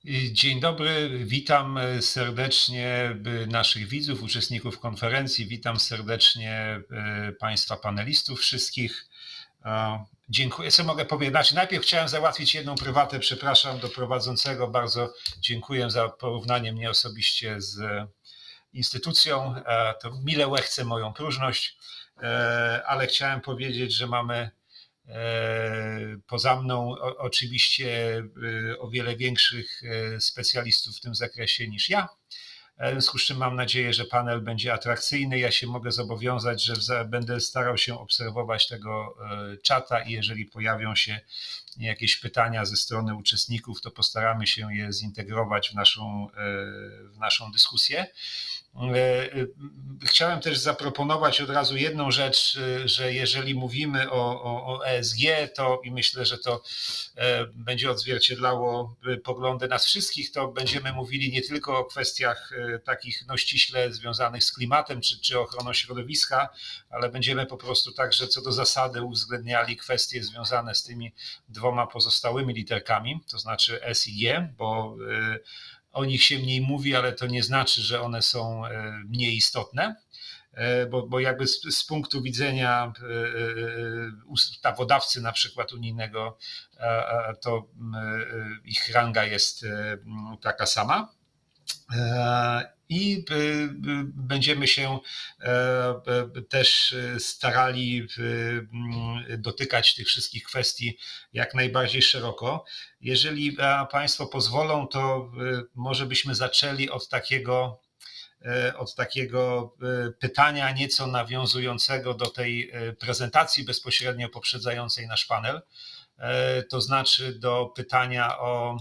Dzień dobry, witam serdecznie naszych widzów, uczestników konferencji, witam serdecznie Państwa panelistów wszystkich. Dziękuję. Co mogę powiedzieć? Znaczy, najpierw chciałem załatwić jedną prywatę, przepraszam, do prowadzącego. Bardzo dziękuję za porównanie mnie osobiście z instytucją. To mile łechce moją próżność, ale chciałem powiedzieć, że mamy poza mną oczywiście o wiele większych specjalistów w tym zakresie niż ja. W związku z czym mam nadzieję, że panel będzie atrakcyjny. Ja się mogę zobowiązać, że będę starał się obserwować tego czata i jeżeli pojawią się jakieś pytania ze strony uczestników, to postaramy się je zintegrować w naszą dyskusję. Chciałem też zaproponować od razu jedną rzecz, że jeżeli mówimy o ESG, to i myślę, że to będzie odzwierciedlało poglądy nas wszystkich, to będziemy mówili nie tylko o kwestiach takich ściśle związanych z klimatem czy ochroną środowiska, ale będziemy po prostu także co do zasady uwzględniali kwestie związane z tymi dwoma pozostałymi literkami, to znaczy S i G, bo o nich się mniej mówi, ale to nie znaczy, że one są mniej istotne, bo jakby z punktu widzenia ustawodawcy na przykład unijnego, to ich ranga jest taka sama. I będziemy się też starali dotykać tych wszystkich kwestii jak najbardziej szeroko. Jeżeli Państwo pozwolą, to może byśmy zaczęli od takiego pytania nieco nawiązującego do tej prezentacji bezpośrednio poprzedzającej nasz panel, to znaczy do pytania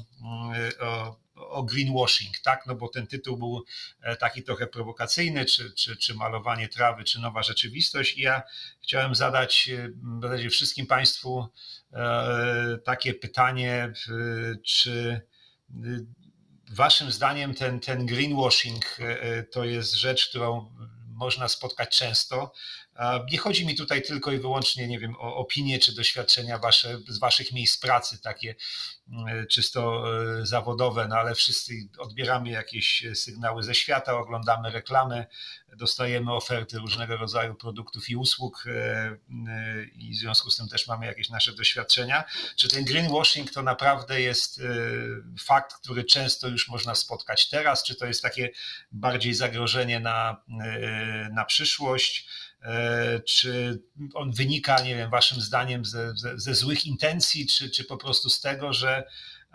o greenwashing, tak? No bo ten tytuł był taki trochę prowokacyjny, czy malowanie trawy, czy nowa rzeczywistość. I ja chciałem zadać w zasadzie wszystkim Państwu takie pytanie, czy Waszym zdaniem ten greenwashing to jest rzecz, którą można spotkać często. Nie chodzi mi tutaj tylko i wyłącznie, nie wiem, o opinie czy doświadczenia z Waszych miejsc pracy, takie czysto zawodowe, no ale wszyscy odbieramy jakieś sygnały ze świata, oglądamy reklamy, dostajemy oferty różnego rodzaju produktów i usług i w związku z tym też mamy jakieś nasze doświadczenia. Czy ten greenwashing to naprawdę jest fakt, który często już można spotkać teraz, czy to jest takie bardziej zagrożenie na przyszłość? Czy on wynika, nie wiem, Waszym zdaniem ze złych intencji, czy po prostu z tego, że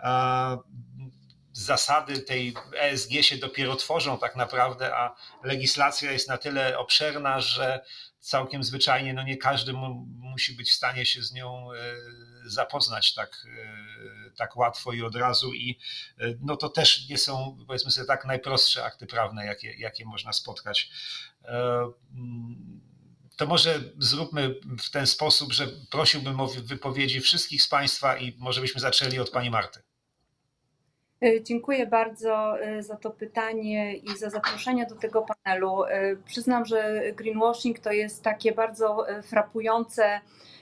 zasady tej ESG się dopiero tworzą tak naprawdę, a legislacja jest na tyle obszerna, że całkiem zwyczajnie nie każdy musi być w stanie się z nią zapoznać tak łatwo i od razu i no to też nie są, powiedzmy sobie tak, najprostsze akty prawne, jakie można spotkać. To może zróbmy w ten sposób, że prosiłbym o wypowiedzi wszystkich z Państwa i może byśmy zaczęli od Pani Marty. Dziękuję bardzo za to pytanie i za zaproszenie do tego panelu. Przyznam, że greenwashing to jest takie bardzo frapujące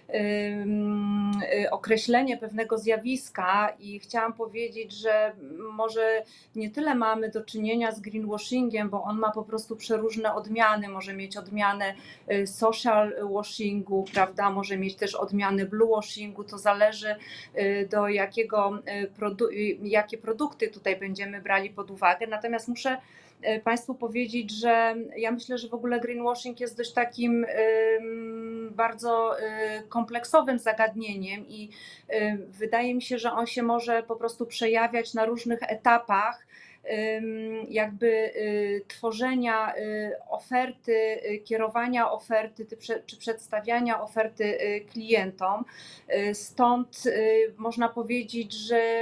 określenie pewnego zjawiska i chciałam powiedzieć, że może nie tyle mamy do czynienia z greenwashingiem, bo on ma po prostu przeróżne odmiany, może mieć odmianę social washingu, prawda, może mieć też odmiany blue washingu, to zależy do jakie produkty tutaj będziemy brali pod uwagę, natomiast muszę Państwu powiedzieć, że ja myślę, że w ogóle greenwashing jest dość takim bardzo kompleksowym zagadnieniem i wydaje mi się, że on się może po prostu przejawiać na różnych etapach jakby tworzenia oferty, kierowania oferty czy przedstawiania oferty klientom. Stąd można powiedzieć, że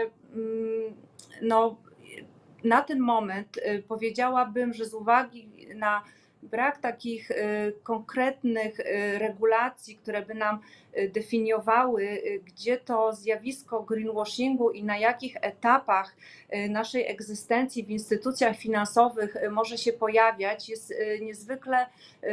no, na ten moment powiedziałabym, że z uwagi na brak takich konkretnych regulacji, które by nam definiowały, gdzie to zjawisko greenwashingu i na jakich etapach naszej egzystencji w instytucjach finansowych może się pojawiać, jest niezwykle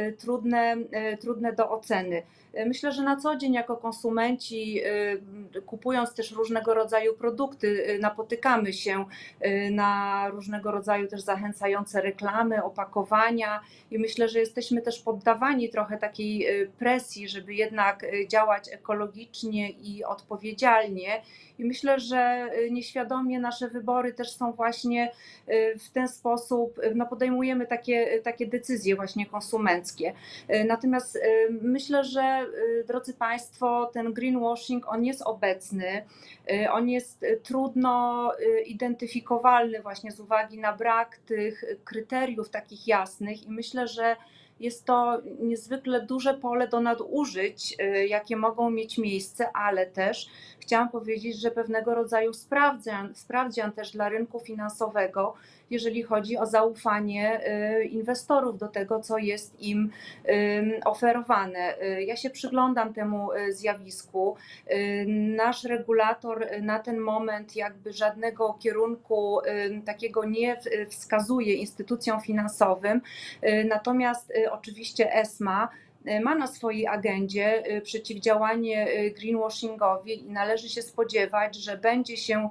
trudne do oceny. Myślę, że na co dzień jako konsumenci, kupując też różnego rodzaju produkty, napotykamy się na różnego rodzaju też zachęcające reklamy, opakowania i myślę, że jesteśmy też poddawani trochę takiej presji, żeby jednak działać ekologicznie i odpowiedzialnie. I myślę, że nieświadomie nasze wybory też są właśnie w ten sposób, no podejmujemy takie decyzje właśnie konsumenckie. Natomiast myślę, że drodzy Państwo, ten greenwashing, on jest obecny, on jest trudno identyfikowalny właśnie z uwagi na brak tych kryteriów takich jasnych i myślę, że jest to niezwykle duże pole do nadużyć, jakie mogą mieć miejsce, ale też chciałam powiedzieć, że pewnego rodzaju sprawdzian też dla rynku finansowego, jeżeli chodzi o zaufanie inwestorów do tego, co jest im oferowane. Ja się przyglądam temu zjawisku. Nasz regulator na ten moment jakby żadnego kierunku takiego nie wskazuje instytucjom finansowym, natomiast oczywiście ESMA ma na swojej agendzie przeciwdziałanie greenwashingowi i należy się spodziewać, że będzie się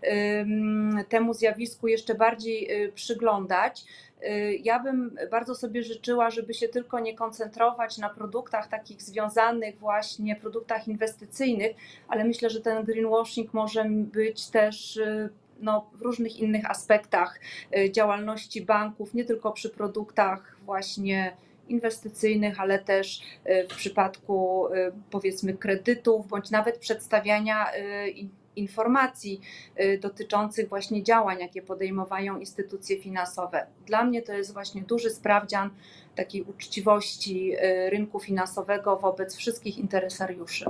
temu zjawisku jeszcze bardziej przyglądać. Ja bym bardzo sobie życzyła, żeby się tylko nie koncentrować na produktach takich związanych właśnie, produktach inwestycyjnych, ale myślę, że ten greenwashing może być też w różnych innych aspektach działalności banków, nie tylko przy produktach właśnie inwestycyjnych, ale też w przypadku powiedzmy kredytów, bądź nawet przedstawiania informacji dotyczących właśnie działań, jakie podejmowają instytucje finansowe. Dla mnie to jest właśnie duży sprawdzian takiej uczciwości rynku finansowego wobec wszystkich interesariuszy.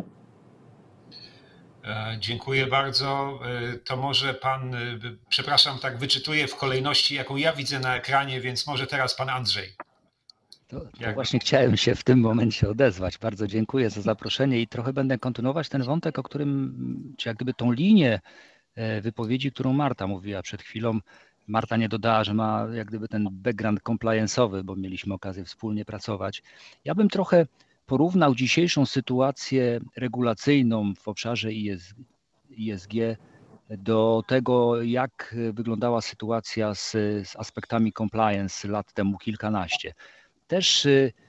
Dziękuję bardzo. To może pan, przepraszam, tak wyczytuję w kolejności, jaką ja widzę na ekranie, więc może teraz pan Andrzej. To właśnie chciałem się w tym momencie odezwać. Bardzo dziękuję za zaproszenie i trochę będę kontynuować ten wątek, o którym, czy jak gdyby tą linię wypowiedzi, którą Marta mówiła przed chwilą. Marta nie dodała, że ma jak gdyby ten background compliance'owy, bo mieliśmy okazję wspólnie pracować. Ja bym trochę porównał dzisiejszą sytuację regulacyjną w obszarze ISG do tego, jak wyglądała sytuacja z aspektami compliance lat temu kilkanaście. Też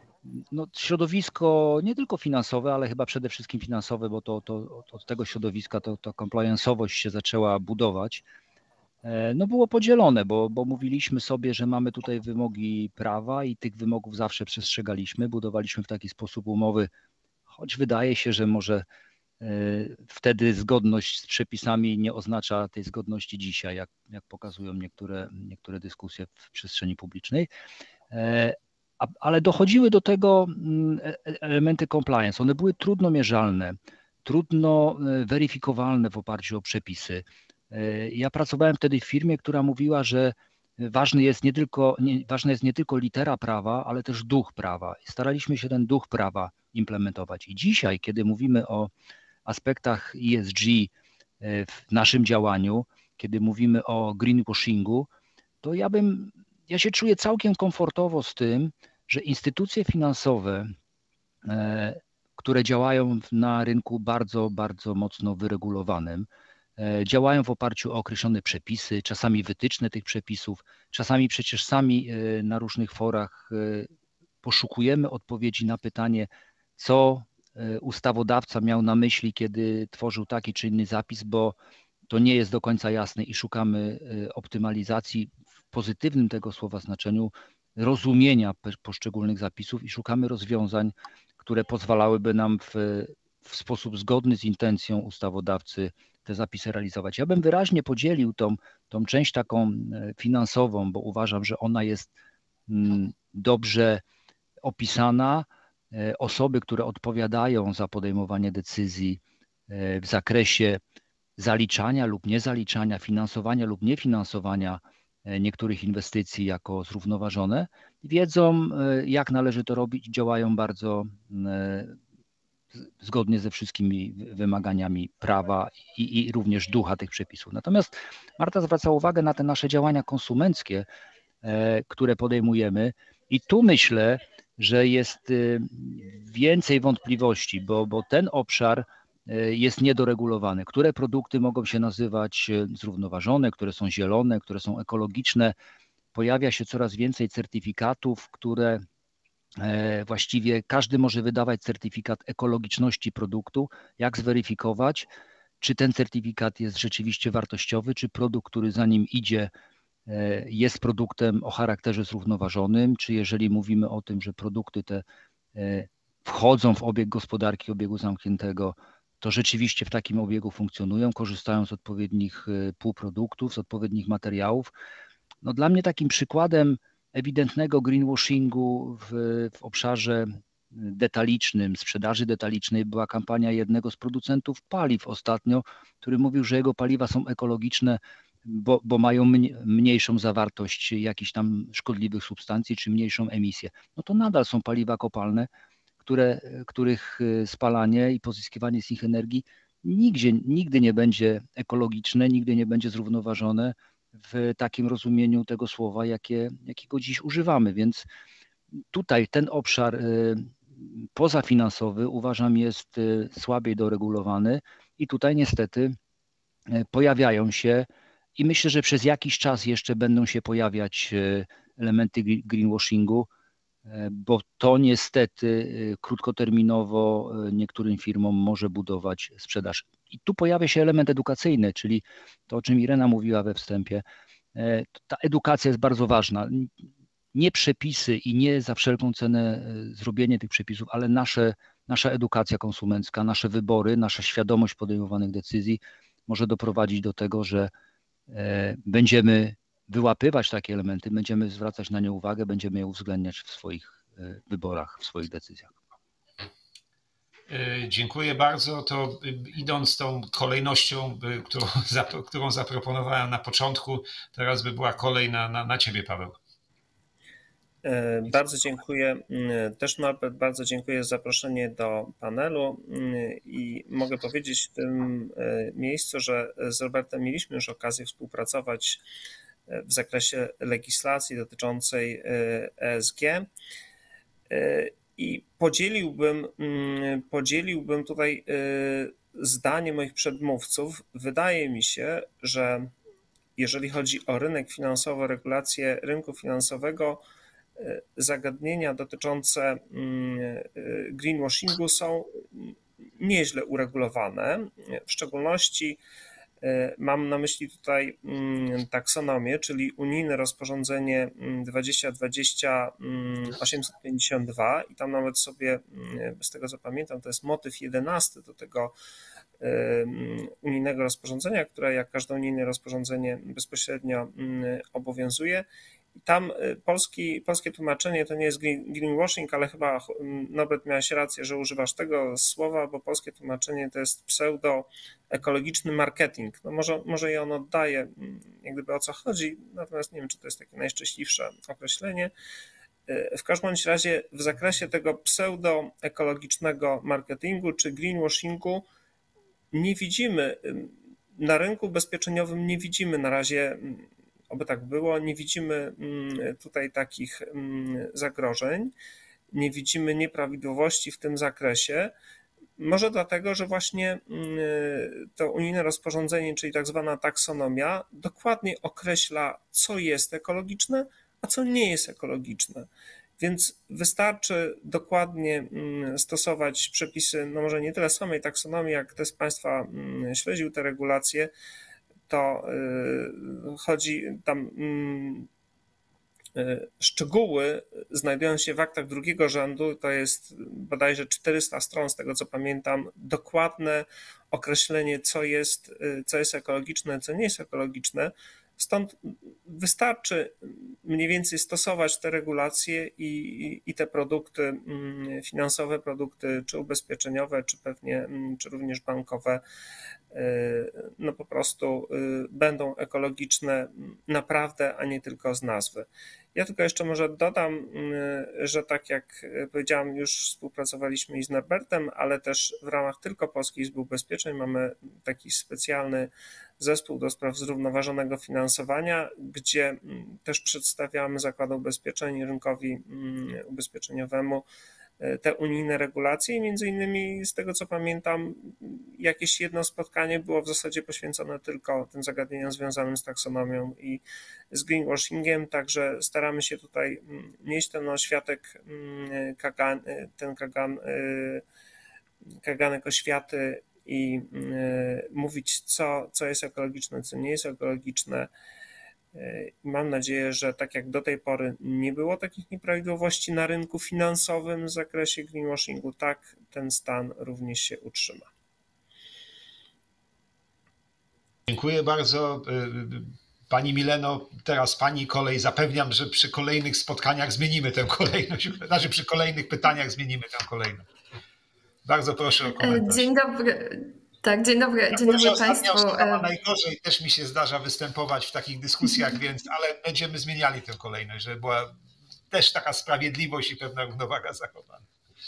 środowisko nie tylko finansowe, ale chyba przede wszystkim finansowe, bo to od tego środowiska to compliance'owość się zaczęła budować. Było podzielone, bo mówiliśmy sobie, że mamy tutaj wymogi prawa i tych wymogów zawsze przestrzegaliśmy, budowaliśmy w taki sposób umowy, choć wydaje się, że może wtedy zgodność z przepisami nie oznacza tej zgodności dzisiaj, jak pokazują niektóre dyskusje w przestrzeni publicznej. Ale dochodziły do tego elementy compliance. One były trudno mierzalne, trudno weryfikowalne w oparciu o przepisy. Ja pracowałem wtedy w firmie, która mówiła, że ważna jest nie tylko litera prawa, ale też duch prawa. I staraliśmy się ten duch prawa implementować. I dzisiaj, kiedy mówimy o aspektach ESG w naszym działaniu, kiedy mówimy o greenwashingu, to ja się czuję całkiem komfortowo z tym, że instytucje finansowe, które działają na rynku bardzo, bardzo mocno wyregulowanym, działają w oparciu o określone przepisy, czasami wytyczne tych przepisów, czasami przecież sami na różnych forach poszukujemy odpowiedzi na pytanie, co ustawodawca miał na myśli, kiedy tworzył taki czy inny zapis, bo to nie jest do końca jasne i szukamy optymalizacji w pozytywnym tego słowa znaczeniu, rozumienia poszczególnych zapisów i szukamy rozwiązań, które pozwalałyby nam w sposób zgodny z intencją ustawodawcy te zapisy realizować. Ja bym wyraźnie podzielił tą część taką finansową, bo uważam, że ona jest dobrze opisana. Osoby, które odpowiadają za podejmowanie decyzji w zakresie zaliczania lub niezaliczania, finansowania lub niefinansowania niektórych inwestycji jako zrównoważone, wiedzą, jak należy to robić, działają bardzo zgodnie ze wszystkimi wymaganiami prawa i również ducha tych przepisów. Natomiast Marta zwraca uwagę na te nasze działania konsumenckie, które podejmujemy i tu myślę, że jest więcej wątpliwości, bo ten obszar jest niedoregulowany. Które produkty mogą się nazywać zrównoważone, które są zielone, które są ekologiczne. Pojawia się coraz więcej certyfikatów, które właściwie każdy może wydawać certyfikat ekologiczności produktu. Jak zweryfikować, czy ten certyfikat jest rzeczywiście wartościowy, czy produkt, który za nim idzie, jest produktem o charakterze zrównoważonym, czy jeżeli mówimy o tym, że produkty te wchodzą w obieg gospodarki, obiegu zamkniętego, to rzeczywiście w takim obiegu funkcjonują, korzystają z odpowiednich półproduktów, z odpowiednich materiałów. No dla mnie takim przykładem ewidentnego greenwashingu w obszarze detalicznym, sprzedaży detalicznej była kampania jednego z producentów paliw ostatnio, który mówił, że jego paliwa są ekologiczne, bo mają mniejszą zawartość jakichś tam szkodliwych substancji czy mniejszą emisję. No to nadal są paliwa kopalne, których spalanie i pozyskiwanie z nich energii nigdy nie będzie ekologiczne, nigdy nie będzie zrównoważone w takim rozumieniu tego słowa, jakiego dziś używamy. Więc tutaj ten obszar pozafinansowy uważam jest słabiej doregulowany i tutaj niestety pojawiają się i myślę, że przez jakiś czas jeszcze będą się pojawiać elementy greenwashingu, bo to niestety krótkoterminowo niektórym firmom może budować sprzedaż. I tu pojawia się element edukacyjny, czyli to, o czym Irena mówiła we wstępie. Ta edukacja jest bardzo ważna. Nie przepisy i nie za wszelką cenę zrobienie tych przepisów, ale nasza edukacja konsumencka, nasze wybory, nasza świadomość podejmowanych decyzji może doprowadzić do tego, że będziemy wyłapywać takie elementy, będziemy zwracać na nie uwagę, będziemy je uwzględniać w swoich wyborach, w swoich decyzjach. Dziękuję bardzo. To idąc tą kolejnością, którą zaproponowałem na początku, teraz by była kolej na Ciebie, Paweł. Bardzo dziękuję. Też Norbert, bardzo dziękuję za zaproszenie do panelu i mogę powiedzieć w tym miejscu, że z Robertem mieliśmy już okazję współpracować w zakresie legislacji dotyczącej ESG i podzieliłbym tutaj zdanie moich przedmówców. Wydaje mi się, że jeżeli chodzi o rynek finansowy, regulację rynku finansowego, zagadnienia dotyczące greenwashingu są nieźle uregulowane. W szczególności mam na myśli tutaj taksonomię, czyli unijne rozporządzenie 2020/852 i tam nawet sobie, z tego co pamiętam, to jest motyw 11 do tego unijnego rozporządzenia, które jak każde unijne rozporządzenie bezpośrednio obowiązuje. Tam polskie tłumaczenie to nie jest greenwashing, ale chyba Norbert miałeś rację, że używasz tego słowa, bo polskie tłumaczenie to jest pseudo-ekologiczny marketing. No może i on oddaje jak gdyby o co chodzi, natomiast nie wiem, czy to jest takie najszczęśliwsze określenie. W każdym razie w zakresie tego pseudo-ekologicznego marketingu czy greenwashingu nie widzimy, na rynku ubezpieczeniowym nie widzimy na razie, oby tak było, nie widzimy tutaj takich zagrożeń, nie widzimy nieprawidłowości w tym zakresie. Może dlatego, że właśnie to unijne rozporządzenie, czyli tak zwana taksonomia, dokładnie określa, co jest ekologiczne, a co nie jest ekologiczne. Więc wystarczy dokładnie stosować przepisy, no może nie tyle samej taksonomii, jak ktoś z Państwa śledził te regulacje, to chodzi tam, szczegóły znajdują się w aktach drugiego rzędu, to jest bodajże 400 stron, z tego co pamiętam, dokładne określenie, co jest ekologiczne, co nie jest ekologiczne. Stąd wystarczy mniej więcej stosować te regulacje i te produkty finansowe, produkty czy ubezpieczeniowe, czy również bankowe, no po prostu będą ekologiczne naprawdę, a nie tylko z nazwy. Ja tylko jeszcze może dodam, że tak jak powiedziałem, już współpracowaliśmy i z Norbertem, ale też w ramach tylko Polskiej Izby Ubezpieczeń mamy taki specjalny zespół do spraw zrównoważonego finansowania, gdzie też przedstawiamy Zakładom Ubezpieczeń, rynkowi ubezpieczeniowemu te unijne regulacje i między innymi z tego co pamiętam jakieś jedno spotkanie było w zasadzie poświęcone tylko tym zagadnieniom związanym z taksonomią i z greenwashingiem, także staramy się tutaj nieść ten oświatek kaganek oświaty i mówić co jest ekologiczne, co nie jest ekologiczne. Mam nadzieję, że tak jak do tej pory nie było takich nieprawidłowości na rynku finansowym w zakresie greenwashingu, tak ten stan również się utrzyma. Dziękuję bardzo. Pani Mileno, teraz Pani kolej. Zapewniam, że przy kolejnych spotkaniach zmienimy tę kolejność, znaczy przy kolejnych pytaniach zmienimy tę kolejność. Bardzo proszę o komentarz. Dzień dobry. Tak, dzień dobry Państwu. Najgorzej też mi się zdarza występować w takich dyskusjach, ale będziemy zmieniali tę kolejność, żeby była też taka sprawiedliwość i pewna równowaga zachowana.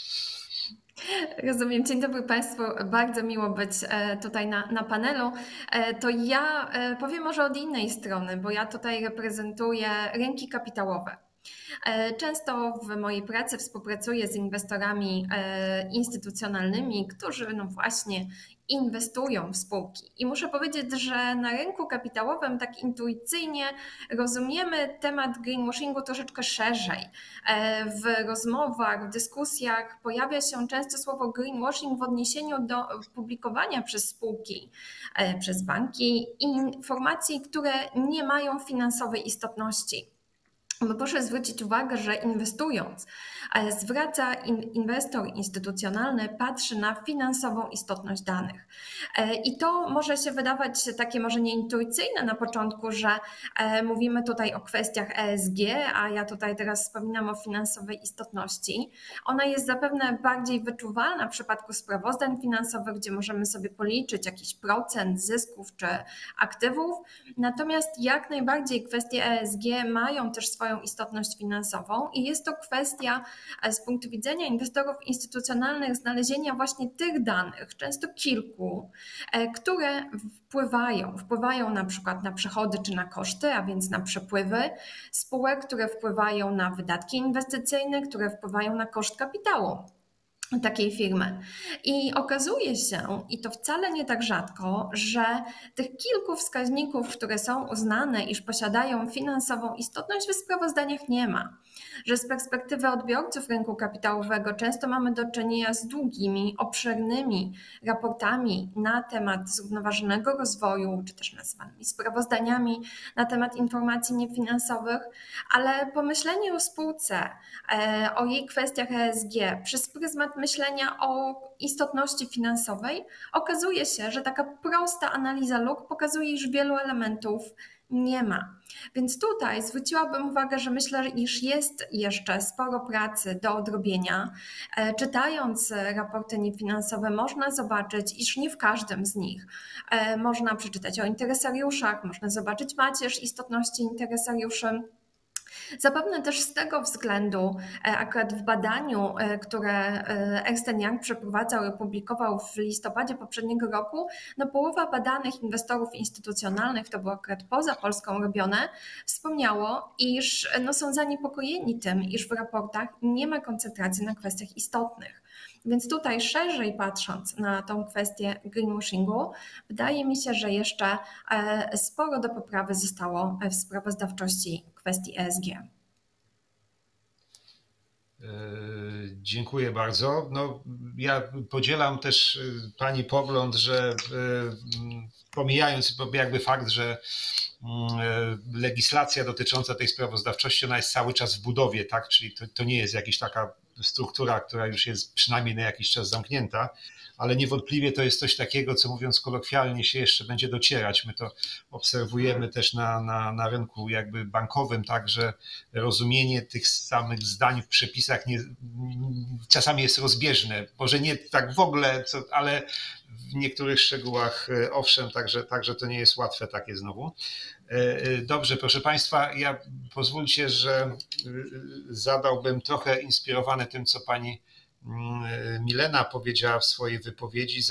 Rozumiem. Dzień dobry Państwu. Bardzo miło być tutaj na panelu. To ja powiem może od innej strony, bo ja tutaj reprezentuję rynki kapitałowe. Często w mojej pracy współpracuję z inwestorami instytucjonalnymi, którzy no właśnie inwestują w spółki. I muszę powiedzieć, że na rynku kapitałowym tak intuicyjnie rozumiemy temat greenwashingu troszeczkę szerzej. W rozmowach, w dyskusjach pojawia się często słowo greenwashing w odniesieniu do publikowania przez spółki, przez banki informacji, które nie mają finansowej istotności. Bo proszę zwrócić uwagę, że inwestując, inwestor instytucjonalny patrzy na finansową istotność danych. I to może się wydawać takie może nieintuicyjne na początku, że mówimy tutaj o kwestiach ESG, a ja tutaj teraz wspominam o finansowej istotności. Ona jest zapewne bardziej wyczuwalna w przypadku sprawozdań finansowych, gdzie możemy sobie policzyć jakiś procent zysków czy aktywów. Natomiast jak najbardziej kwestie ESG mają też swoją istotność finansową i jest to kwestia z punktu widzenia inwestorów instytucjonalnych znalezienia właśnie tych danych, często kilku, które wpływają na przykład na przychody czy na koszty, a więc na przepływy spółek, które wpływają na wydatki inwestycyjne, które wpływają na koszt kapitału takiej firmy. I okazuje się, i to wcale nie tak rzadko, że tych kilku wskaźników, które są uznane, iż posiadają finansową istotność, w sprawozdaniach nie ma. Że z perspektywy odbiorców rynku kapitałowego często mamy do czynienia z długimi, obszernymi raportami na temat zrównoważonego rozwoju, czy też nazywanymi sprawozdaniami na temat informacji niefinansowych, ale pomyślenie o spółce, o jej kwestiach ESG przez pryzmat myślenia o istotności finansowej, okazuje się, że taka prosta analiza luk pokazuje, iż wielu elementów nie ma. Więc tutaj zwróciłabym uwagę, że myślę, iż jest jeszcze sporo pracy do odrobienia. Czytając raporty niefinansowe można zobaczyć, iż nie w każdym z nich można przeczytać o interesariuszach, można zobaczyć macierz istotności interesariuszy. Zapewne też z tego względu akurat w badaniu, które Ernst & Young przeprowadzał i opublikował w listopadzie poprzedniego roku, no połowa badanych inwestorów instytucjonalnych, to było akurat poza Polską robione, wspomniało, iż no są zaniepokojeni tym, iż w raportach nie ma koncentracji na kwestiach istotnych. Więc tutaj szerzej patrząc na tą kwestię greenwashingu, wydaje mi się, że jeszcze sporo do poprawy zostało w sprawozdawczości kwestii ESG. Dziękuję bardzo. No, ja podzielam też Pani pogląd, że pomijając jakby fakt, że legislacja dotycząca tej sprawozdawczości, ona jest cały czas w budowie, tak? Czyli to nie jest jakaś taka struktura, która już jest przynajmniej na jakiś czas zamknięta, ale niewątpliwie to jest coś takiego, co mówiąc kolokwialnie się jeszcze będzie docierać. My to obserwujemy też na rynku jakby bankowym, tak, że rozumienie tych samych zdań w przepisach czasami jest rozbieżne. Może nie tak w ogóle, ale w niektórych szczegółach owszem, także to nie jest łatwe takie znowu. Dobrze, proszę Państwa, pozwólcie, że zadałbym trochę inspirowany tym, co Pani Milena powiedziała w swojej wypowiedzi,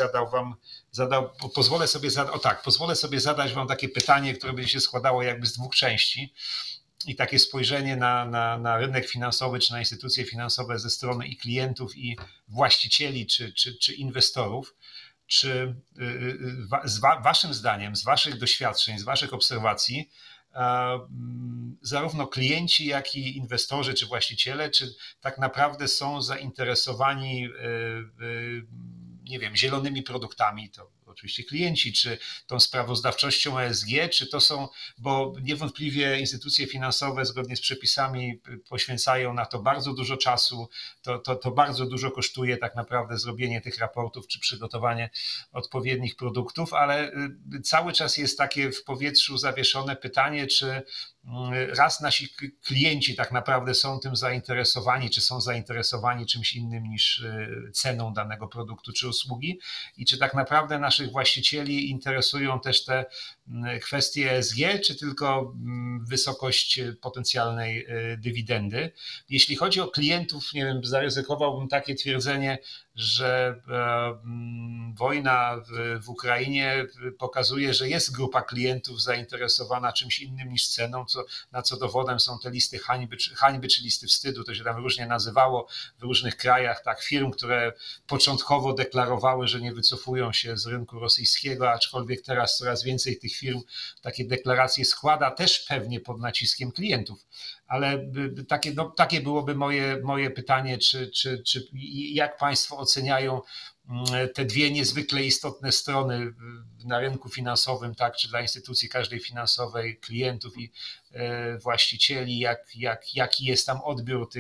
pozwolę sobie zadać Wam takie pytanie, które będzie się składało jakby z dwóch części i takie spojrzenie na rynek finansowy czy na instytucje finansowe ze strony i klientów, i właścicieli czy inwestorów. Czy Waszym zdaniem, z Waszych doświadczeń, z Waszych obserwacji, zarówno klienci, jak i inwestorzy czy właściciele, czy tak naprawdę są zainteresowani, nie wiem, zielonymi produktami, to oczywiście klienci, czy tą sprawozdawczością ESG, czy to są, bo niewątpliwie instytucje finansowe zgodnie z przepisami poświęcają na to bardzo dużo czasu, to bardzo dużo kosztuje tak naprawdę zrobienie tych raportów, czy przygotowanie odpowiednich produktów, ale cały czas jest takie w powietrzu zawieszone pytanie, czy raz nasi klienci tak naprawdę są tym zainteresowani, czy są zainteresowani czymś innym niż ceną danego produktu czy usługi i czy tak naprawdę naszych właścicieli interesują też te kwestie ESG, czy tylko wysokość potencjalnej dywidendy. Jeśli chodzi o klientów, nie wiem, zaryzykowałbym takie twierdzenie, że wojna w Ukrainie pokazuje, że jest grupa klientów zainteresowana czymś innym niż ceną, na co dowodem są te listy hańby czy listy wstydu, to się tam różnie nazywało w różnych krajach, tak, firm, które początkowo deklarowały, że nie wycofują się z rynku rosyjskiego, aczkolwiek teraz coraz więcej tych firm takie deklaracje składa, też pewnie pod naciskiem klientów. Ale takie byłoby moje pytanie, czy jak Państwo oceniają te dwie niezwykle istotne strony na rynku finansowym, tak, czy dla instytucji każdej finansowej, klientów i właścicieli, jaki jest tam odbiór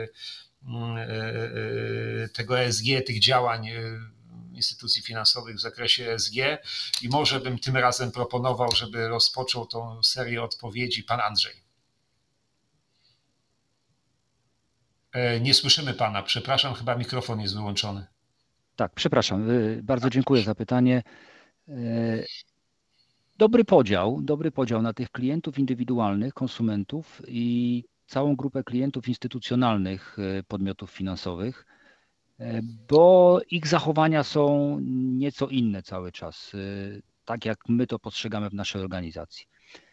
tego ESG, tych działań instytucji finansowych w zakresie ESG i może bym tym razem proponował, żeby rozpoczął tą serię odpowiedzi pan Andrzej. Nie słyszymy pana, przepraszam, chyba mikrofon jest wyłączony. Tak, przepraszam, bardzo dziękuję za pytanie. Dobry podział na tych klientów indywidualnych, konsumentów i całą grupę klientów instytucjonalnych podmiotów finansowych, bo ich zachowania są nieco inne cały czas, tak jak my to postrzegamy w naszej organizacji.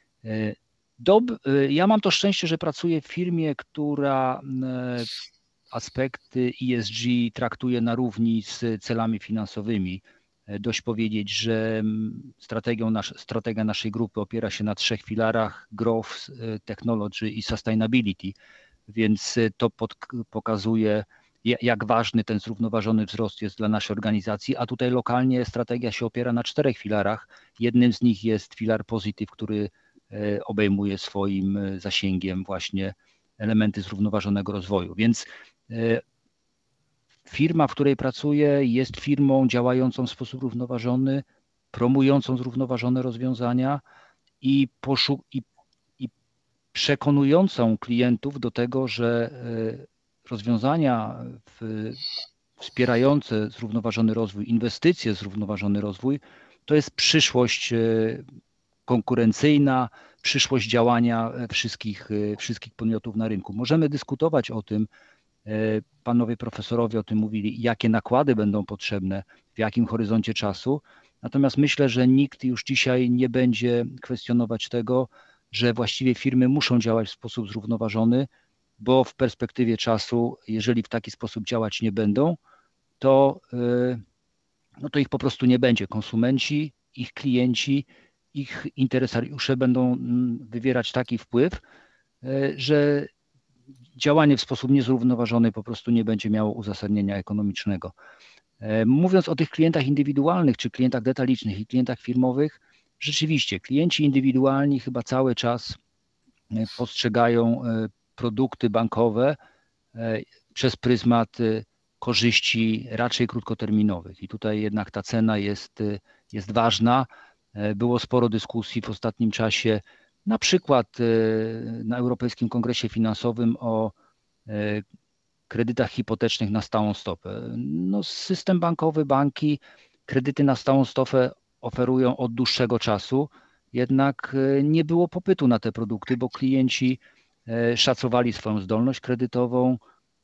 Ja mam to szczęście, że pracuję w firmie, która aspekty ESG traktuje na równi z celami finansowymi. Dość powiedzieć, że strategia naszej grupy opiera się na 3 filarach: growth, technology i sustainability, więc to pokazuje, jak ważny ten zrównoważony wzrost jest dla naszej organizacji, a tutaj lokalnie strategia się opiera na 4 filarach. Jednym z nich jest filar positive, który obejmuje swoim zasięgiem właśnie elementy zrównoważonego rozwoju. Więc firma, w której pracuję, jest firmą działającą w sposób równoważony, promującą zrównoważone rozwiązania i przekonującą klientów do tego, że rozwiązania wspierające zrównoważony rozwój, inwestycje w zrównoważony rozwój, to jest przyszłość konkurencyjna, przyszłość działania wszystkich podmiotów na rynku. Możemy dyskutować o tym, panowie profesorowie o tym mówili, jakie nakłady będą potrzebne, w jakim horyzoncie czasu, natomiast myślę, że nikt już dzisiaj nie będzie kwestionować tego, że właściwie firmy muszą działać w sposób zrównoważony, bo w perspektywie czasu, jeżeli w taki sposób działać nie będą, to ich po prostu nie będzie. Konsumenci, ich klienci, ich interesariusze będą wywierać taki wpływ, że działanie w sposób niezrównoważony po prostu nie będzie miało uzasadnienia ekonomicznego. Mówiąc o tych klientach indywidualnych, czy klientach detalicznych i klientach firmowych, rzeczywiście klienci indywidualni chyba cały czas postrzegają produkty bankowe przez pryzmat korzyści raczej krótkoterminowych. I tutaj jednak ta cena jest ważna. Było sporo dyskusji w ostatnim czasie, na przykład na Europejskim Kongresie Finansowym o kredytach hipotecznych na stałą stopę. No, system bankowy, banki kredyty na stałą stopę oferują od dłuższego czasu, jednak nie było popytu na te produkty, bo klienci szacowali swoją zdolność kredytową,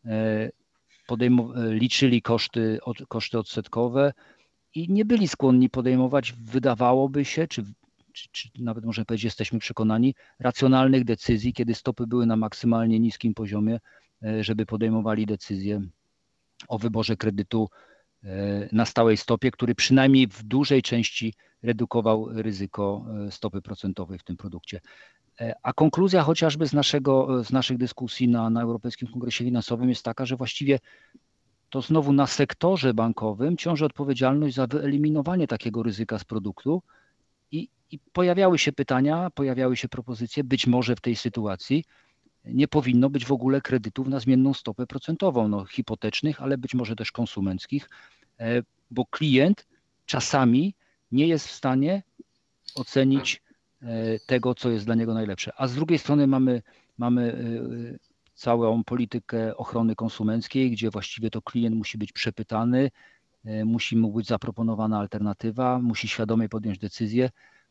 liczyli koszty odsetkowe i nie byli skłonni podejmować, wydawałoby się, czy nawet można powiedzieć, jesteśmy przekonani, racjonalnych decyzji, kiedy stopy były na maksymalnie niskim poziomie, żeby podejmowali decyzję o wyborze kredytu na stałej stopie, który przynajmniej w dużej części redukował ryzyko stopy procentowej w tym produkcie. A konkluzja chociażby z naszych dyskusji na Europejskim Kongresie Finansowym jest taka, że właściwie to znowu na sektorze bankowym ciąży odpowiedzialność za wyeliminowanie takiego ryzyka z produktu i pojawiały się pytania, pojawiały się propozycje, być może w tej sytuacji nie powinno być w ogóle kredytów na zmienną stopę procentową, no, hipotecznych, ale być może też konsumenckich, bo klient czasami nie jest w stanie ocenić tego, co jest dla niego najlepsze. A z drugiej strony mamy całą politykę ochrony konsumenckiej, gdzie właściwie to klient musi być przepytany, musi mu być zaproponowana alternatywa, musi świadomie podjąć decyzję.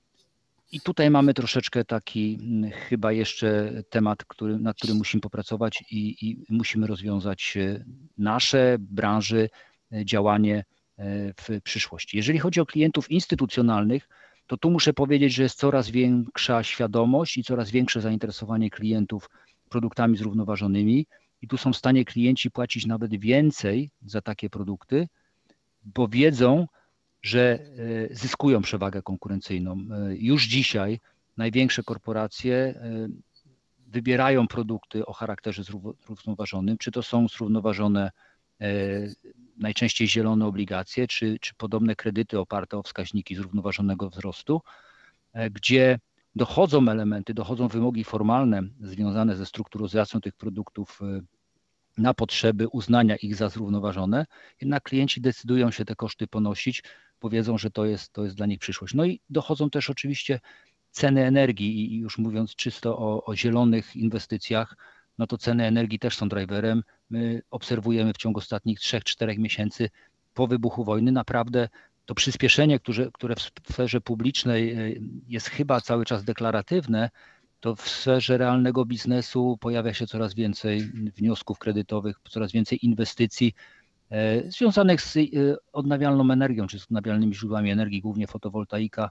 I tutaj mamy troszeczkę taki chyba jeszcze temat, nad którym musimy popracować i musimy rozwiązać nasze branży, działanie w przyszłości. Jeżeli chodzi o klientów instytucjonalnych, to tu muszę powiedzieć, że jest coraz większa świadomość i coraz większe zainteresowanie klientów produktami zrównoważonymi i tu są w stanie klienci płacić nawet więcej za takie produkty, bo wiedzą, że zyskują przewagę konkurencyjną. Już dzisiaj największe korporacje wybierają produkty o charakterze zrównoważonym, czy to są zrównoważone najczęściej zielone obligacje, czy podobne kredyty oparte o wskaźniki zrównoważonego wzrostu, gdzie dochodzą wymogi formalne związane ze strukturyzacją tych produktów na potrzeby uznania ich za zrównoważone, jednak klienci decydują się te koszty ponosić, bo wiedzą, że to jest dla nich przyszłość. No i dochodzą też oczywiście ceny energii i już mówiąc czysto o zielonych inwestycjach, no to ceny energii też są driverem. My obserwujemy w ciągu ostatnich 3-4 miesięcy po wybuchu wojny naprawdę to przyspieszenie, które w sferze publicznej jest chyba cały czas deklaratywne, to w sferze realnego biznesu pojawia się coraz więcej wniosków kredytowych, coraz więcej inwestycji związanych z odnawialną energią, czy z odnawialnymi źródłami energii, głównie fotowoltaika,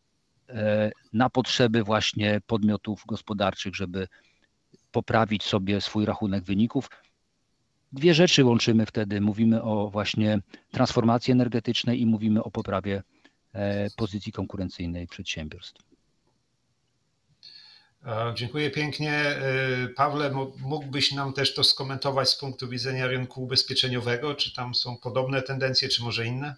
na potrzeby właśnie podmiotów gospodarczych, żeby poprawić sobie swój rachunek wyników. Dwie rzeczy łączymy wtedy. Mówimy o właśnie transformacji energetycznej i mówimy o poprawie pozycji konkurencyjnej przedsiębiorstw. Dziękuję pięknie. Pawle, mógłbyś nam też to skomentować z punktu widzenia rynku ubezpieczeniowego? Czy tam są podobne tendencje, czy może inne?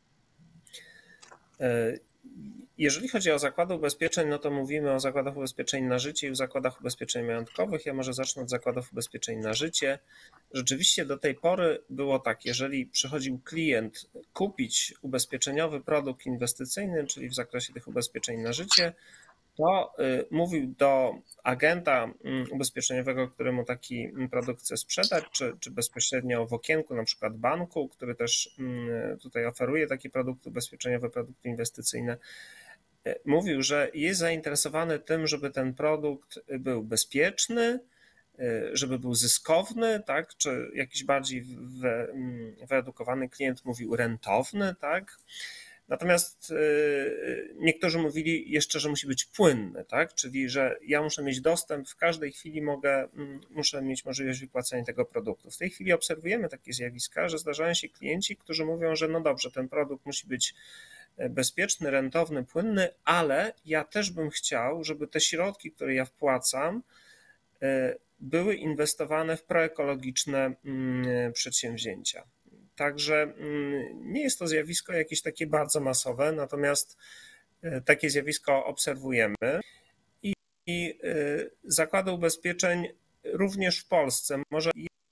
Jeżeli chodzi o zakłady ubezpieczeń, no to mówimy o zakładach ubezpieczeń na życie i o zakładach ubezpieczeń majątkowych. Ja może zacznę od zakładów ubezpieczeń na życie. Rzeczywiście do tej pory było tak, jeżeli przychodził klient kupić ubezpieczeniowy produkt inwestycyjny, czyli w zakresie tych ubezpieczeń na życie, to mówił do agenta ubezpieczeniowego, któremu taki produkt chce sprzedać, czy bezpośrednio w okienku na przykład banku, który też tutaj oferuje taki produkt ubezpieczeniowy, produkty inwestycyjne, mówił, że jest zainteresowany tym, żeby ten produkt był bezpieczny, żeby był zyskowny, tak, czy jakiś bardziej wyedukowany klient mówił rentowny, tak. Natomiast niektórzy mówili jeszcze, że musi być płynny, tak? Czyli że ja muszę mieć dostęp, w każdej chwili muszę mieć możliwość wypłacenia tego produktu. W tej chwili obserwujemy takie zjawiska, że zdarzają się klienci, którzy mówią, że no dobrze, ten produkt musi być bezpieczny, rentowny, płynny, ale ja też bym chciał, żeby te środki, które ja wpłacam, były inwestowane w proekologiczne przedsięwzięcia. Także nie jest to zjawisko jakieś takie bardzo masowe, natomiast takie zjawisko obserwujemy i zakłady ubezpieczeń również w Polsce, może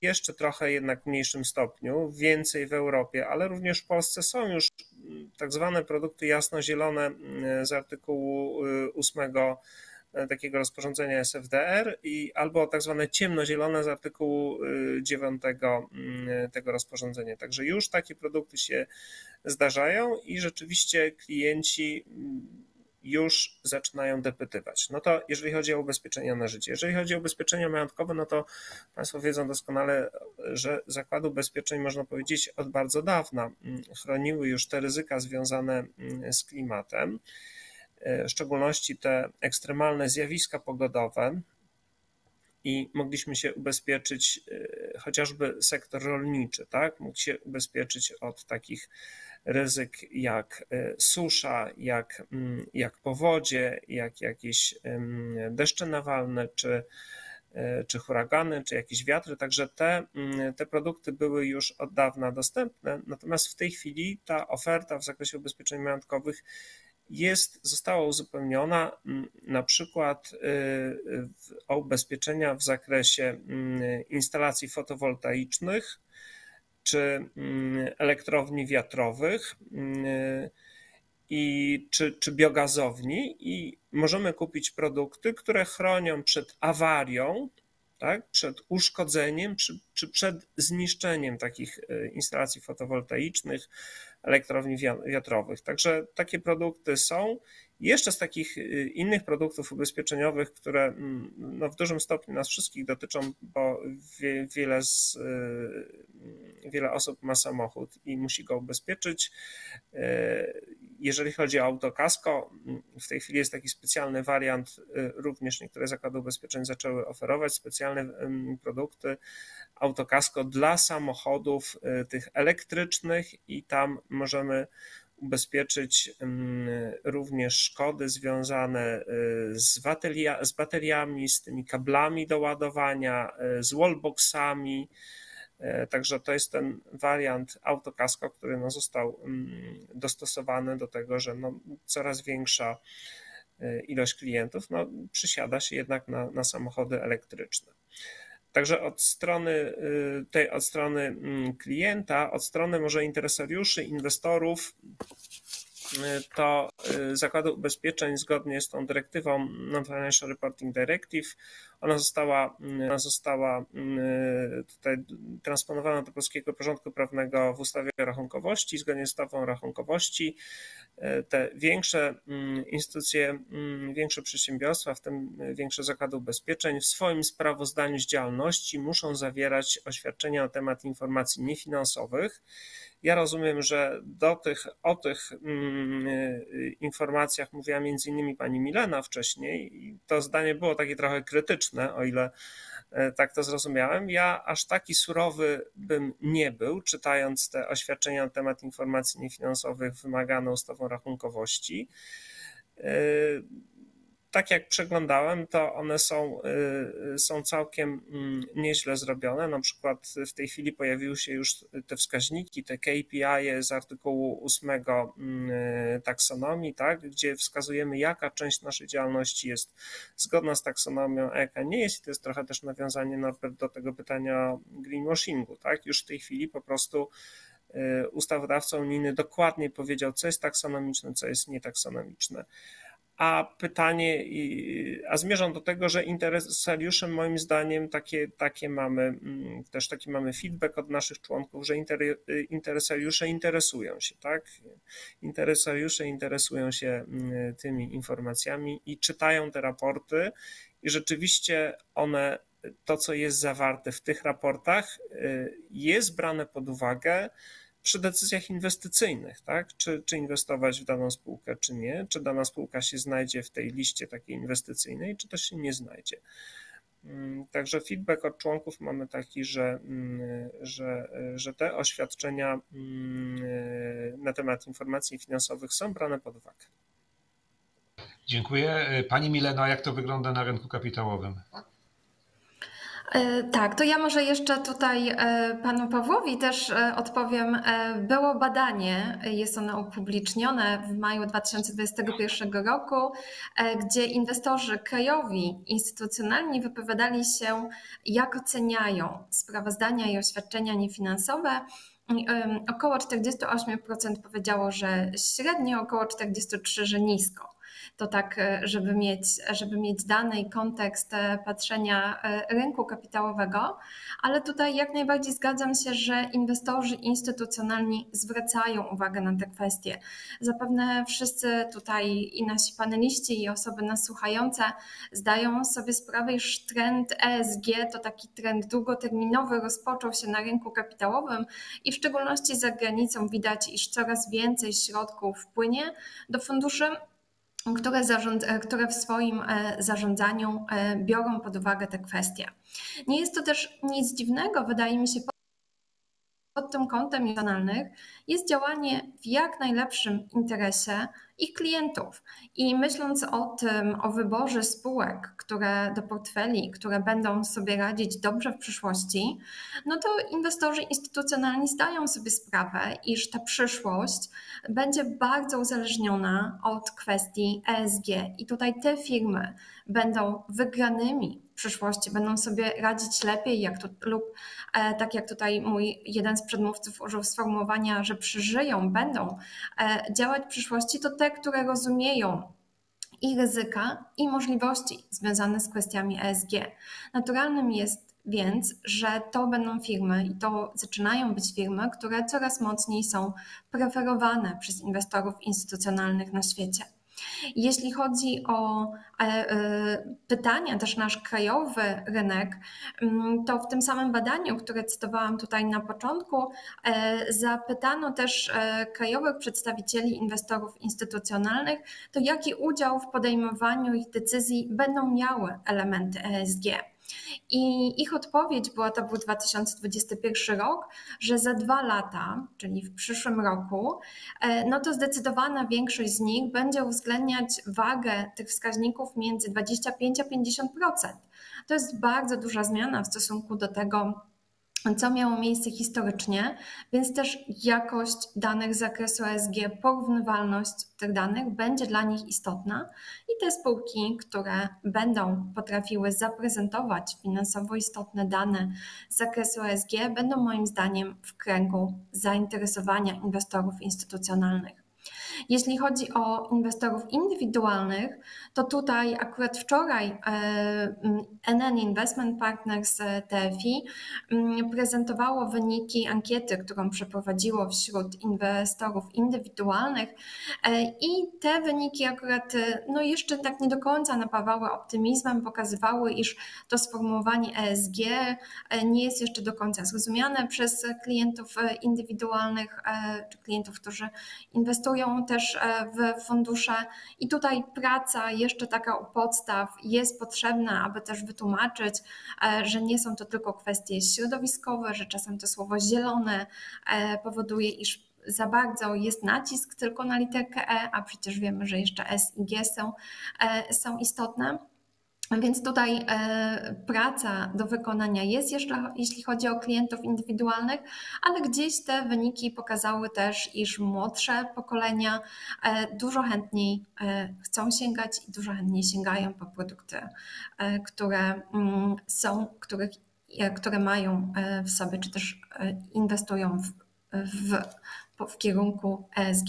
jeszcze trochę jednak w mniejszym stopniu, więcej w Europie, ale również w Polsce są już tak zwane produkty jasnozielone z artykułu 8 takiego rozporządzenia SFDR albo tak zwane ciemnozielone z artykułu 9 tego rozporządzenia. Także już takie produkty się zdarzają i rzeczywiście klienci już zaczynają dopytywać. No to jeżeli chodzi o ubezpieczenia na życie. Jeżeli chodzi o ubezpieczenia majątkowe, no to Państwo wiedzą doskonale, że zakłady ubezpieczeń, można powiedzieć, od bardzo dawna chroniły już te ryzyka związane z klimatem, w szczególności te ekstremalne zjawiska pogodowe, i mogliśmy się ubezpieczyć, chociażby sektor rolniczy, tak? Mógł się ubezpieczyć od takich ryzyk jak susza, jak powodzie, jak jakieś deszcze nawalne, czy huragany, czy jakieś wiatry. Także te produkty były już od dawna dostępne, natomiast w tej chwili ta oferta w zakresie ubezpieczeń majątkowych została uzupełniona na przykład o ubezpieczenia w zakresie instalacji fotowoltaicznych czy elektrowni wiatrowych czy biogazowni, i możemy kupić produkty, które chronią przed awarią, tak, przed uszkodzeniem czy przed zniszczeniem takich instalacji fotowoltaicznych, elektrowni wiatrowych. Także takie produkty są. Jeszcze z takich innych produktów ubezpieczeniowych, które no, w dużym stopniu nas wszystkich dotyczą, bo wiele osób ma samochód i musi go ubezpieczyć. Jeżeli chodzi o autokasko, w tej chwili jest taki specjalny wariant, również niektóre zakłady ubezpieczeń zaczęły oferować specjalne produkty autokasko dla samochodów tych elektrycznych, i tam możemy ubezpieczyć również szkody związane z bateriami, z tymi kablami do ładowania, z wallboxami. Także to jest ten wariant autokasko, który no został dostosowany do tego, że no coraz większa ilość klientów no przysiada się jednak na samochody elektryczne. Także od strony klienta, od strony może interesariuszy, inwestorów, to zakłady ubezpieczeń zgodnie z tą dyrektywą Non-Financial Reporting Directive, ona została tutaj transponowana do polskiego porządku prawnego w ustawie o rachunkowości. Zgodnie z ustawą o rachunkowości te większe instytucje, większe przedsiębiorstwa, w tym większe zakłady ubezpieczeń, w swoim sprawozdaniu z działalności muszą zawierać oświadczenia na temat informacji niefinansowych. Ja rozumiem, że o tych informacjach mówiła między innymi pani Milena wcześniej i to zdanie było takie trochę krytyczne, o ile tak to zrozumiałem. Ja aż taki surowy bym nie był, czytając te oświadczenia na temat informacji niefinansowych wymagane ustawą rachunkowości. Tak jak przeglądałem, to one są całkiem nieźle zrobione. Na przykład w tej chwili pojawiły się już te wskaźniki, te KPI z artykułu 8 taksonomii, tak, gdzie wskazujemy, jaka część naszej działalności jest zgodna z taksonomią, a jaka nie jest. I to jest trochę też nawiązanie do tego pytania o greenwashingu. Tak? Już w tej chwili po prostu ustawodawca unijny dokładnie powiedział, co jest taksonomiczne, co jest nietaksonomiczne. A zmierzam do tego, że interesariusze, moim zdaniem, taki mamy feedback od naszych członków, że interesariusze interesują się, tak? Interesariusze interesują się tymi informacjami i czytają te raporty, i rzeczywiście to, co jest zawarte w tych raportach, jest brane pod uwagę przy decyzjach inwestycyjnych, tak? Czy inwestować w daną spółkę, czy nie, czy dana spółka się znajdzie w tej liście takiej inwestycyjnej, czy też się nie znajdzie. Także feedback od członków mamy taki, że te oświadczenia na temat informacji finansowych są brane pod uwagę. Dziękuję. Pani Mileno, jak to wygląda na rynku kapitałowym? Tak, to ja może jeszcze tutaj panu Pawłowi też odpowiem. Było badanie, jest ono upublicznione w maju 2021 roku, gdzie inwestorzy krajowi, instytucjonalni wypowiadali się, jak oceniają sprawozdania i oświadczenia niefinansowe. Około 48% powiedziało, że średnio, około 43%, że nisko. To tak, żeby mieć dane i kontekst patrzenia rynku kapitałowego, ale tutaj jak najbardziej zgadzam się, że inwestorzy instytucjonalni zwracają uwagę na te kwestie. Zapewne wszyscy tutaj i nasi paneliści i osoby nas słuchające zdają sobie sprawę, iż trend ESG to taki trend długoterminowy rozpoczął się na rynku kapitałowym i w szczególności za granicą widać, iż coraz więcej środków płynie do funduszy, które w swoim zarządzaniu biorą pod uwagę te kwestie. Nie jest to też nic dziwnego, wydaje mi się, pod tym kątem instytucjonalnych jest działanie w jak najlepszym interesie ich klientów. I myśląc o tym, o wyborze spółek, które do portfeli, które będą sobie radzić dobrze w przyszłości, no to inwestorzy instytucjonalni zdają sobie sprawę, iż ta przyszłość będzie bardzo uzależniona od kwestii ESG. I tutaj te firmy będą wygranymi w przyszłości, będą sobie radzić lepiej, tak jak tutaj jeden z przedmówców użył sformułowania, że przeżyją, będą działać w przyszłości, to te, które rozumieją i ryzyka, i możliwości związane z kwestiami ESG. Naturalnym jest więc, że to będą firmy i to zaczynają być firmy, które coraz mocniej są preferowane przez inwestorów instytucjonalnych na świecie. Jeśli chodzi o pytania, też nasz krajowy rynek, to w tym samym badaniu, które cytowałam tutaj na początku, zapytano też krajowych przedstawicieli inwestorów instytucjonalnych, to jaki udział w podejmowaniu ich decyzji będą miały elementy ESG. I ich odpowiedź była, to był 2021 rok, że za 2 lata, czyli w przyszłym roku, no to zdecydowana większość z nich będzie uwzględniać wagę tych wskaźników między 25 a 50%. To jest bardzo duża zmiana w stosunku do tego, co miało miejsce historycznie, więc też jakość danych z zakresu ESG, porównywalność tych danych będzie dla nich istotna i te spółki, które będą potrafiły zaprezentować finansowo istotne dane z zakresu ESG, będą moim zdaniem w kręgu zainteresowania inwestorów instytucjonalnych. Jeśli chodzi o inwestorów indywidualnych, to tutaj akurat wczoraj NN Investment Partners TFI prezentowało wyniki ankiety, którą przeprowadziło wśród inwestorów indywidualnych i te wyniki akurat no jeszcze tak nie do końca napawały optymizmem, pokazywały, iż to sformułowanie ESG nie jest jeszcze do końca zrozumiane przez klientów indywidualnych czy klientów, którzy inwestują też w fundusze i tutaj praca jeszcze taka u podstaw jest potrzebna, aby też wytłumaczyć, że nie są to tylko kwestie środowiskowe, że czasem to słowo zielone powoduje, iż za bardzo jest nacisk tylko na literkę E, a przecież wiemy, że jeszcze S i G są istotne. Więc tutaj praca do wykonania jest jeszcze, jeśli chodzi o klientów indywidualnych, ale gdzieś te wyniki pokazały też, iż młodsze pokolenia dużo chętniej chcą sięgać i dużo chętniej sięgają po produkty, które mają w sobie, czy też inwestują w kierunku ESG.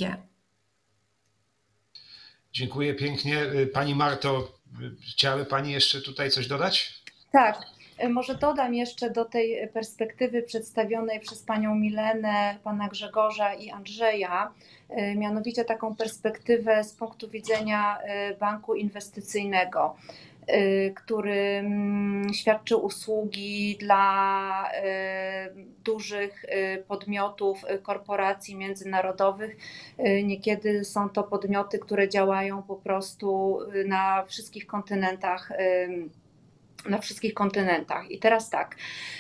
Dziękuję pięknie. Pani Marto, chciałaby Pani jeszcze tutaj coś dodać? Tak, może dodam jeszcze do tej perspektywy przedstawionej przez Panią Milenę, Pana Grzegorza i Andrzeja, mianowicie taką perspektywę z punktu widzenia banku inwestycyjnego, który świadczy usługi dla dużych podmiotów, korporacji międzynarodowych. Niekiedy są to podmioty, które działają po prostu na wszystkich kontynentach na wszystkich kontynentach. I teraz tak,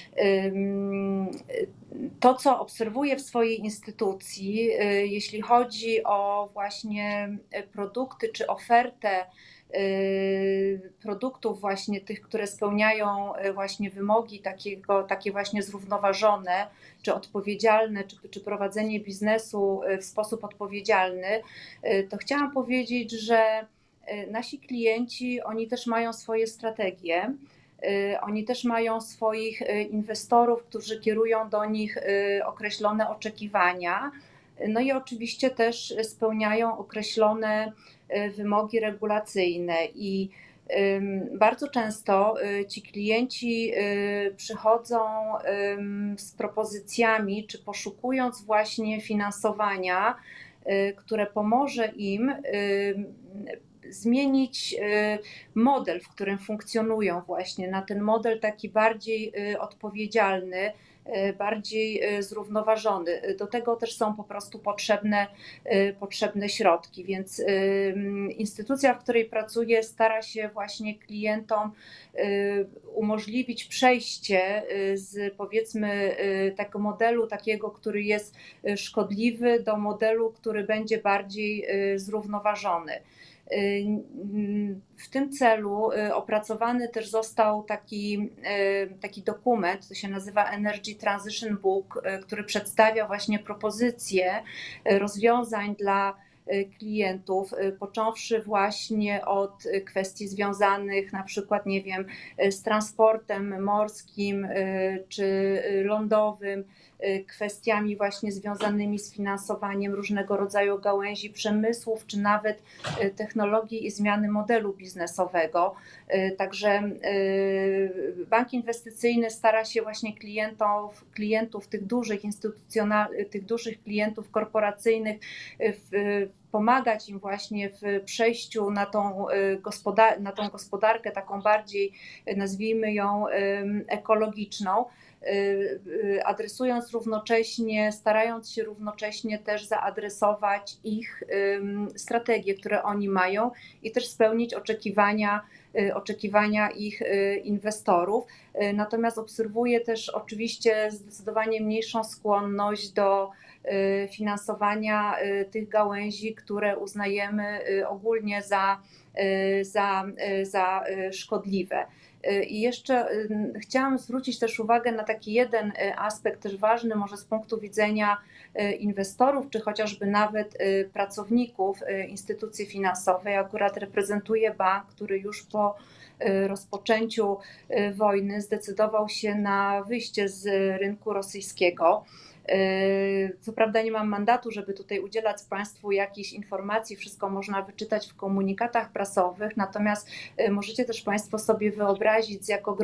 to co obserwuję w swojej instytucji, jeśli chodzi o właśnie produkty czy ofertę produktów właśnie tych, które spełniają właśnie wymogi takie właśnie zrównoważone, czy odpowiedzialne, czy prowadzenie biznesu w sposób odpowiedzialny, to chciałam powiedzieć, że nasi klienci, oni też mają swoje strategie. Oni też mają swoich inwestorów, którzy kierują do nich określone oczekiwania. No i oczywiście też spełniają określone wymogi regulacyjne i bardzo często ci klienci przychodzą z propozycjami, czy poszukując właśnie finansowania, które pomoże im zmienić model, w którym funkcjonują właśnie na ten model taki bardziej odpowiedzialny, bardziej zrównoważony. Do tego też są po prostu potrzebne środki, więc instytucja, w której pracuję, stara się właśnie klientom umożliwić przejście z powiedzmy tego modelu takiego, który jest szkodliwy, do modelu, który będzie bardziej zrównoważony. W tym celu opracowany też został taki dokument, to się nazywa Energy Transition Book, który przedstawia właśnie propozycje rozwiązań dla klientów, począwszy właśnie od kwestii związanych na przykład, nie wiem, z transportem morskim czy lądowym, kwestiami właśnie związanymi z finansowaniem różnego rodzaju gałęzi przemysłów, czy nawet technologii i zmiany modelu biznesowego. Także bank inwestycyjny stara się właśnie klientów tych dużych tych dużych klientów korporacyjnych pomagać im właśnie w przejściu na tą gospodarkę taką bardziej, nazwijmy ją, ekologiczną, adresując równocześnie, starając się równocześnie też zaadresować ich strategie, które oni mają i też spełnić oczekiwania ich inwestorów. Natomiast obserwuję też oczywiście zdecydowanie mniejszą skłonność do finansowania tych gałęzi, które uznajemy ogólnie za szkodliwe. I jeszcze chciałam zwrócić też uwagę na taki jeden aspekt też ważny, może z punktu widzenia inwestorów, czy chociażby nawet pracowników instytucji finansowej. Akurat reprezentuję bank, który już po rozpoczęciu wojny zdecydował się na wyjście z rynku rosyjskiego. Co prawda nie mam mandatu, żeby tutaj udzielać Państwu jakichś informacji, wszystko można wyczytać w komunikatach prasowych, natomiast możecie też Państwo sobie wyobrazić,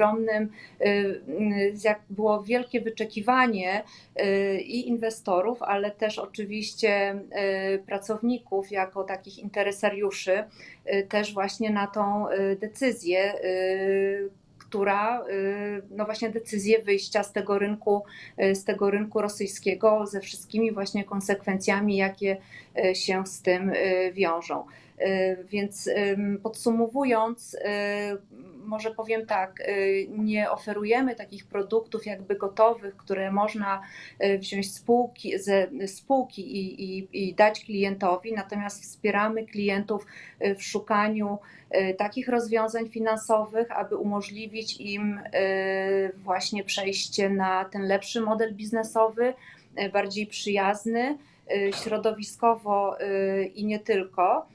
jak było wielkie wyczekiwanie i inwestorów, ale też oczywiście pracowników jako takich interesariuszy też właśnie na tą decyzję, która, no właśnie decyzję wyjścia z tego rynku rosyjskiego ze wszystkimi właśnie konsekwencjami, jakie się z tym wiążą. Więc podsumowując, może powiem tak, nie oferujemy takich produktów jakby gotowych, które można wziąć ze spółki i dać klientowi, natomiast wspieramy klientów w szukaniu takich rozwiązań finansowych, aby umożliwić im właśnie przejście na ten lepszy model biznesowy, bardziej przyjazny, środowiskowo i nie tylko.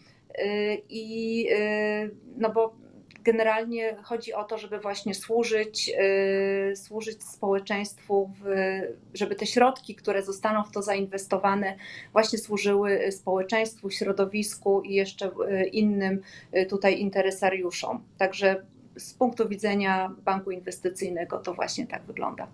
No bo generalnie chodzi o to, żeby właśnie służyć społeczeństwu, żeby te środki, które zostaną w to zainwestowane, właśnie służyły społeczeństwu, środowisku i jeszcze innym tutaj interesariuszom. Także z punktu widzenia banku inwestycyjnego to właśnie tak wygląda.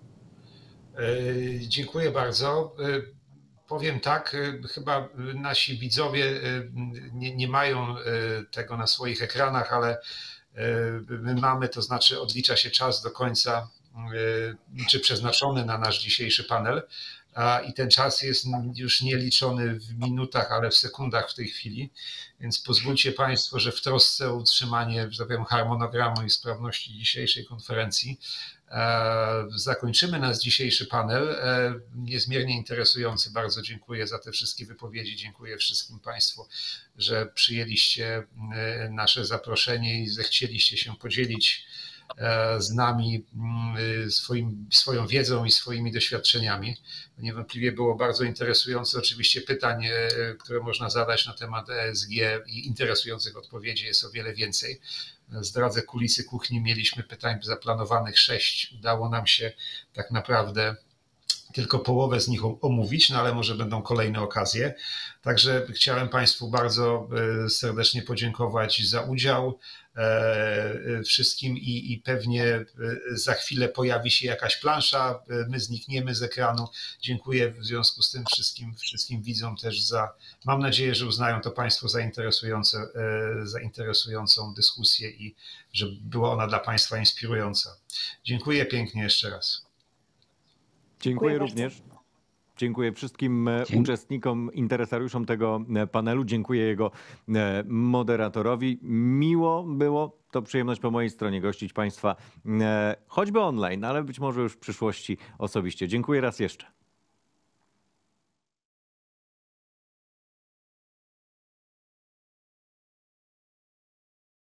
Dziękuję bardzo. Powiem tak, chyba nasi widzowie nie mają tego na swoich ekranach, ale my mamy, to znaczy odlicza się czas do końca, czy przeznaczony na nasz dzisiejszy panel. i ten czas jest już nie liczony w minutach, ale w sekundach w tej chwili, więc pozwólcie Państwo, że w trosce o utrzymanie, że tak powiem, harmonogramu i sprawności dzisiejszej konferencji zakończymy nasz dzisiejszy panel. Niezmiernie interesujący. Bardzo dziękuję za te wszystkie wypowiedzi. Dziękuję wszystkim Państwu, że przyjęliście nasze zaproszenie i zechcieliście się podzielić z nami swoją wiedzą i swoimi doświadczeniami. Niewątpliwie było bardzo interesujące. Oczywiście pytań, które można zadać na temat ESG i interesujących odpowiedzi jest o wiele więcej. Zdradzę kulisy kuchni, mieliśmy pytań zaplanowanych 6. Udało nam się tak naprawdę tylko połowę z nich omówić, no ale może będą kolejne okazje. Także chciałem Państwu bardzo serdecznie podziękować za udział wszystkim i pewnie za chwilę pojawi się jakaś plansza, my znikniemy z ekranu. Dziękuję w związku z tym wszystkim widzom też mam nadzieję, że uznają to Państwo za interesującą dyskusję i że była ona dla Państwa inspirująca. Dziękuję pięknie jeszcze raz. Dziękuję również. Dziękuję wszystkim uczestnikom, interesariuszom tego panelu. Dziękuję jego moderatorowi. Miło było, to przyjemność po mojej stronie gościć Państwa choćby online, ale być może już w przyszłości osobiście. Dziękuję raz jeszcze.